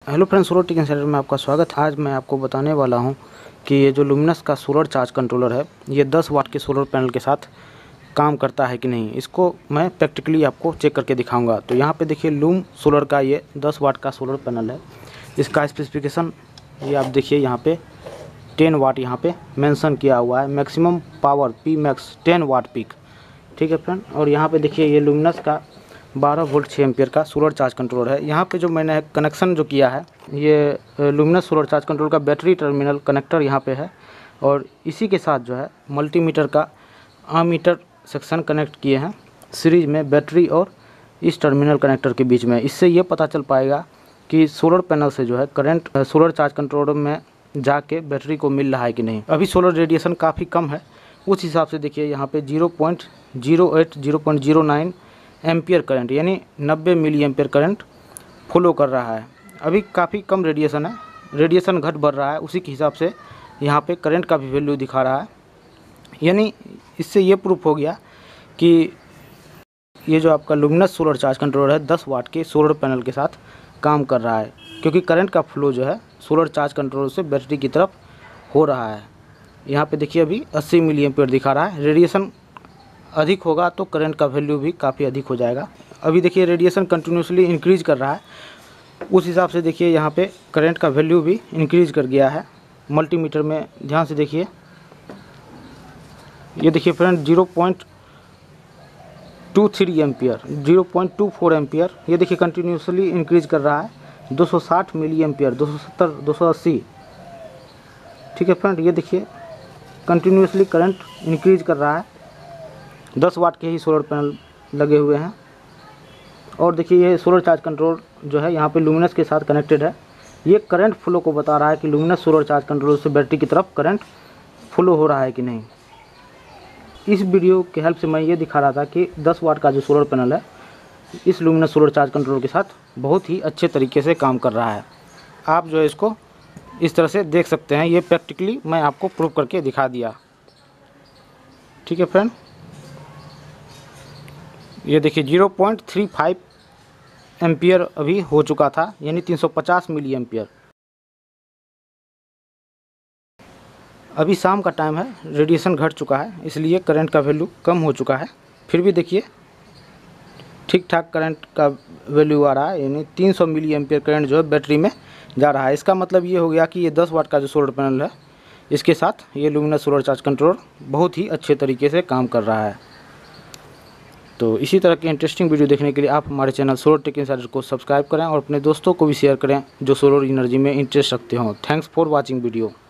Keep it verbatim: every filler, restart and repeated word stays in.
Hello friends, solar tech insider में आपका स्वागत है। आज मैं आपको बताने वाला हूं कि ये जो लुमिनस का सोलर चार्ज कंट्रोलर है, ये दस वाट के सोलर पैनल के साथ काम करता है कि नहीं। इसको मैं प्रैक्टिकली आपको चेक करके दिखाऊंगा। तो यहाँ पे देखिए, लूम सोलर का ये दस वाट का सोलर पैनल है। इसका स्पेसिफिकेशन ये आप देखिए, यहाँ पे टेन वाट यहाँ पे मेंशन किया हुआ है। Maximum power P max ten watt peak, ठीक है फ्रेंड। और यहाँ पे देखिए, ये लुमिनस का बारह वोल्ट छः एम्पियर का सोलर चार्ज कंट्रोलर है। यहाँ पे जो मैंने कनेक्शन जो किया है, ये लुमिनस सोलर चार्ज कंट्रोल का बैटरी टर्मिनल कनेक्टर यहाँ पे है। और इसी के साथ जो है मल्टीमीटर का आमीटर सेक्शन कनेक्ट किए हैं सीरीज में बैटरी और इस टर्मिनल कनेक्टर के बीच में। इससे ये पता चल पाएगा कि सोलर पैनल से जो है करंट सोलर चार्ज कंट्रोलर में जाके बैटरी को मिल रहा है कि नहीं। अभी सोलर रेडिएशन काफ़ी कम है, उस हिसाब से देखिए यहाँ पे zero point zero eight zero point zero nine ampere current यानी नब्बे मिली एम्पियर करंट फॉलो कर रहा है। अभी काफ़ी कम रेडिएशन है, रेडिएशन घट बढ़ रहा है, उसी के हिसाब से यहाँ पे करंट का भी वैल्यू दिखा रहा है। यानी इससे ये प्रूफ हो गया कि ये जो आपका लुमिनस सोलर चार्ज कंट्रोलर है दस वाट के सोलर पैनल के साथ काम कर रहा है, क्योंकि करंट का फ्लो जो है सोलर चार्ज कंट्रोलर से बैटरी की तरफ हो रहा है। यहाँ पे देखिए अभी अस्सी मिली एम्पियर दिखा रहा है। रेडिएशन अधिक होगा तो करंट का वैल्यू भी काफ़ी अधिक हो जाएगा। अभी देखिए रेडिएशन कंटिन्यूसली इंक्रीज कर रहा है, उस हिसाब से देखिए यहाँ पे करंट का वैल्यू भी इंक्रीज कर गया है। मल्टीमीटर में ध्यान से देखिए, ये देखिए friend zero point two three ampere, zero point two four ampere, ये देखिए कंटिन्यूसली इंक्रीज कर रहा है। दो सौ साठ मिली एम्पियर, दो सौ सत्तर, दो सौ अस्सी, ठीक है फ्रेंड। ये देखिए कंटिन्यूसली करंट इंक्रीज कर रहा है। दस वाट के ही सोलर पैनल लगे हुए हैं। और देखिए ये सोलर चार्ज कंट्रोल जो है यहाँ पे लुमिनस के साथ कनेक्टेड है। ये करंट फ्लो को बता रहा है कि लुमिनस सोलर चार्ज कंट्रोलर से बैटरी की तरफ करंट फ्लो हो रहा है कि नहीं। इस वीडियो के हेल्प से मैं ये दिखा रहा था कि दस वाट का जो सोलर पैनल है इस लुमिनस सोलर चार्ज कंट्रोलर के साथ बहुत ही अच्छे तरीके से काम कर रहा है। आप जो है इसको इस तरह से देख सकते हैं। ये प्रैक्टिकली मैं आपको प्रूव करके दिखा दिया, ठीक है फ्रेंड। ये देखिए zero point three five ampere अभी हो चुका था, यानी तीन सौ पचास मिली एम्पियर। अभी शाम का टाइम है, रेडिएशन घट चुका है, इसलिए करंट का वैल्यू कम हो चुका है। फिर भी देखिए ठीक ठाक करंट का वैल्यू आ रहा है, यानी तीन सौ मिली एम्पियर करंट जो है बैटरी में जा रहा है। इसका मतलब ये हो गया कि ये दस वाट का जो सोलर पैनल है इसके साथ ये लुमिनस सोलर चार्ज कंट्रोलर बहुत ही अच्छे तरीके से काम कर रहा है। तो इसी तरह के इंटरेस्टिंग वीडियो देखने के लिए आप हमारे चैनल सोलर टेक इनसाइडर को सब्सक्राइब करें और अपने दोस्तों को भी शेयर करें जो सोलर एनर्जी में इंटरेस्ट रखते हों। Thanks for watching video.